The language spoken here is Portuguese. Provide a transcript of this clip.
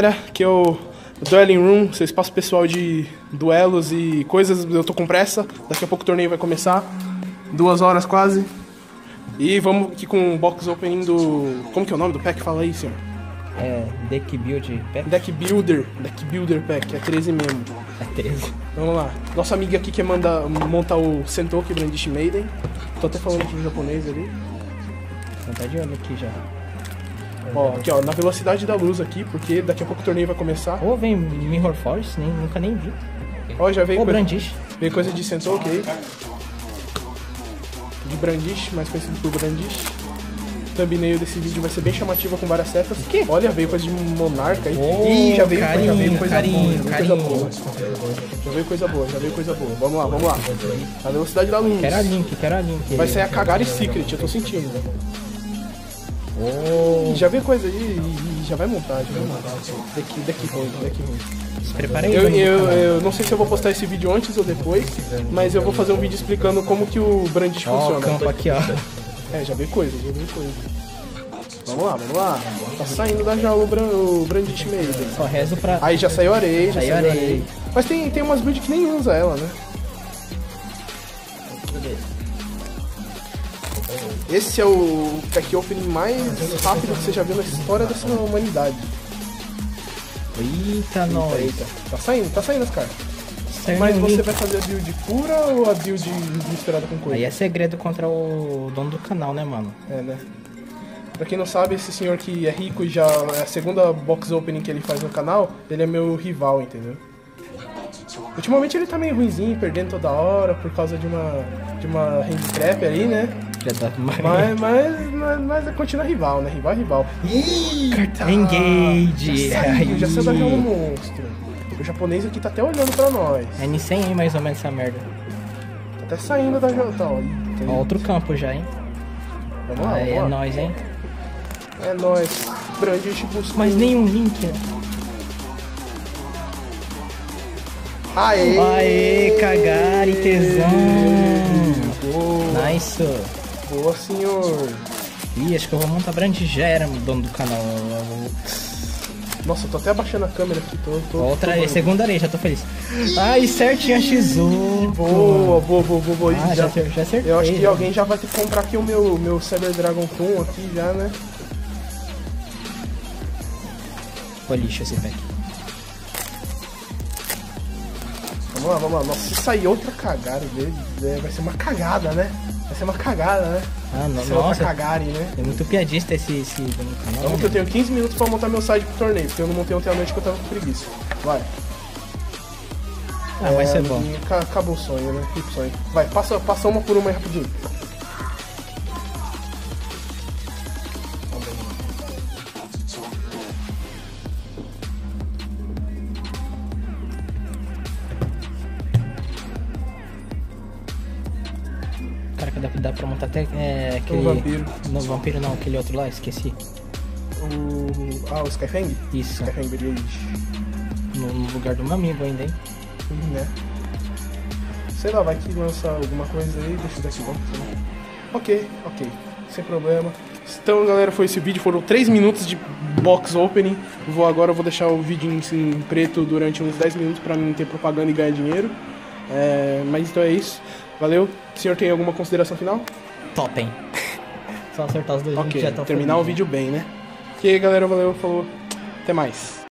galera, aqui é o Dueling Room, seu espaço pessoal de duelos e coisas. Eu tô com pressa, daqui a pouco o torneio vai começar, 2 horas quase. E vamos aqui com o box opening do... Como que é o nome do pack? Fala aí, senhor. É, Deck Build Pack? Deck Builder Pack, é 13 mesmo. É 13. Vamos lá. Nossa amiga aqui quer montar o Sentoki Brandish Maiden. Tô até falando pro japonês ali. Então tá de olho aqui já. Ó, aqui ó, na velocidade da luz aqui, porque daqui a pouco o torneio vai começar. Ou vem Mirror Force, nunca nem vi. Ó, já veio Ou Brandish. Veio coisa de Sentoki aí. De Brandish, mais conhecido por Brandish. O thumbnail desse vídeo vai ser bem chamativa com várias setas. Que? Olha, veio coisa de Monarca aí. Oh, Ih, já veio carinho, coisa carinho, boa. carinho. Já veio coisa boa. Vamos lá. A velocidade da luz. Quero a Link. Vai sair a Kagari Secret, eu tô sentindo. Oh. Já veio coisa aí e já vai montar. Daqui ruim. Se prepara aí. Eu não sei se eu vou postar esse vídeo antes ou depois, mas eu vou fazer um vídeo explicando como que o Brandish funciona. Ó, o campo aqui, ó. É, já veio coisa. Vamos lá. Tá saindo da jaula o Brandish Maiden. Só rezo pra... Aí já saiu areia, areia. Mas tem umas builds que nem usa ela, né? Esse é o pack opening mais rápido que você já viu na história dessa humanidade. Eita, nós. Eita. Tá saindo as cartas. Saindo Mas você Link. vai fazer a build pura ou a build misturada com coisa? Aí é segredo contra o dono do canal, né, mano? É, né? Pra quem não sabe, esse senhor que é rico e já é a segunda box opening que ele faz no canal, ele é meu rival, entendeu? Ultimamente ele tá meio ruinzinho, perdendo toda hora por causa de uma handicap aí, né? Mas continua rival, né? Rival. Ih, carta! Engage! Já saiu da jaula monstro. O japonês aqui tá até olhando pra nós. É N100 aí, mais ou menos, essa merda. Tá até saindo da jaula. Tá, Ó, outro campo já, hein? Vamos lá. É nóis, hein? É nóis. Brandish busca. Mas nenhum Link, né? Aê, Kagari, tesão! Boa. Nice! Boa, senhor. Ih, acho que eu vou montar Brandgera, dono do canal. Nossa, eu tô até abaixando a câmera aqui. Outra, segunda areia, já tô feliz. Ai, certinho a X1. Boa. Ah, já acertei. Eu acho que alguém já vai ter que comprar aqui o meu Cyber Dragon Toon aqui já, né? Foi lixo esse pack. Vamos lá. Nossa, se sair outra cagada dele, vai ser uma cagada, né? Ah, não, Essa é outra nossa. Kagari, né? É muito piadista esse dono do canal. Vamos que eu tenho 15 minutos pra montar meu site pro torneio, porque eu não montei ontem à noite que eu tava com preguiça. Vai. Ah, vai ser bom. Acabou o sonho, né? Fica o sonho. Vai, passa uma por uma aí rapidinho. Caraca, dá pra montar até aquele... O vampiro. Não, vampiro não, aquele outro lá, esqueci. O Skyfang? Isso. Skyfang Bridge. No lugar do meu amigo ainda, hein? Né? Sei lá, vai que lança alguma coisa aí, deixa eu dar aqui, vamos. Ok, sem problema. Então, galera, foi esse vídeo, foram 3 minutos de box opening. Agora eu vou deixar o vídeo em preto durante uns 10 minutos pra não ter propaganda e ganhar dinheiro. Mas então é isso. Valeu. O senhor tem alguma consideração final? Top, hein? Só acertar os dois Ok, já tá terminar o vídeo bem, né? Ok, galera, valeu, falou. Até mais.